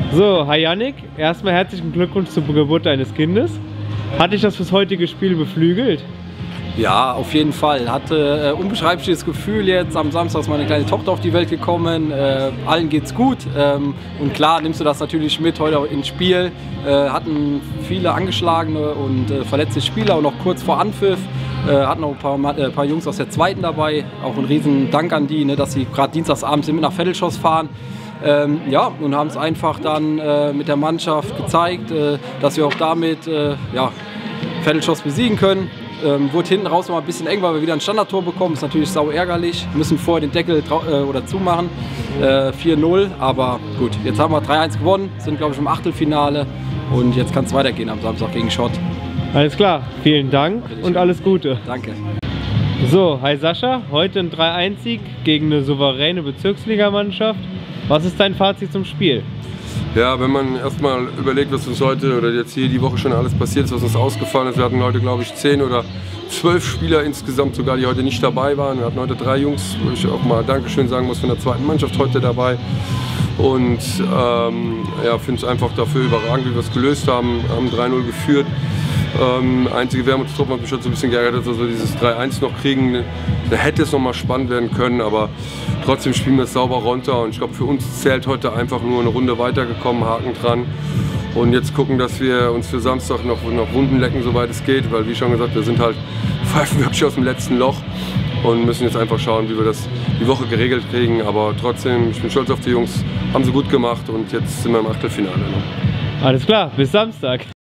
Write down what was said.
So, hi Yannick, erstmal herzlichen Glückwunsch zur Geburt deines Kindes. Hat dich das fürs heutige Spiel beflügelt? Ja, auf jeden Fall. Hatte unbeschreibliches Gefühl jetzt. Am Samstag ist meine kleine Tochter auf die Welt gekommen. Allen geht's gut. Und klar nimmst du das natürlich mit heute ins Spiel. Hatten viele angeschlagene und verletzte Spieler und auch kurz vor Anpfiff. Hatten auch ein paar Jungs aus der zweiten dabei. Auch ein riesen Dank an die, ne, dass sie gerade dienstagsabends mit nach Vettelschoss fahren. Ja, und haben es einfach dann mit der Mannschaft gezeigt, dass wir auch damit Vettelschoss besiegen können. Wurde hinten raus noch mal ein bisschen eng, weil wir wieder ein Standardtor bekommen. Ist natürlich sau ärgerlich. Müssen vorher den Deckel zumachen. 4-0, aber gut. Jetzt haben wir 3-1 gewonnen, sind glaube ich im Achtelfinale und jetzt kann es weitergehen am Samstag gegen Schott. Alles klar, vielen Dank und alles Gute. Danke. So, hi Sascha, heute ein 3-1-Sieg gegen eine souveräne Bezirksligamannschaft. Was ist dein Fazit zum Spiel? Ja, wenn man erstmal überlegt, was uns heute oder jetzt hier die Woche schon alles passiert ist, was uns ausgefallen ist. Wir hatten heute, glaube ich, 10 oder 12 Spieler insgesamt sogar, die heute nicht dabei waren. Wir hatten heute 3 Jungs, wo ich auch mal Dankeschön sagen muss, von der zweiten Mannschaft heute dabei. Und ja, finde es einfach dafür überragend, wie wir es gelöst haben. Haben 3-0 geführt. Einzige Wermutstropfen hat mich schon so ein bisschen geärgert, dass wir dieses 3-1 noch kriegen. Da hätte es noch mal spannend werden können, aber trotzdem spielen wir es sauber runter. Und ich glaube, für uns zählt heute einfach nur eine Runde weitergekommen, Haken dran. Und jetzt gucken, dass wir uns für Samstag noch Wunden lecken, soweit es geht. Weil, wie schon gesagt, wir sind halt pfeifen wirklich aus dem letzten Loch und müssen jetzt einfach schauen, wie wir das die Woche geregelt kriegen. Aber trotzdem, ich bin stolz auf die Jungs, haben sie gut gemacht und jetzt sind wir im Achtelfinale. Alles klar, bis Samstag.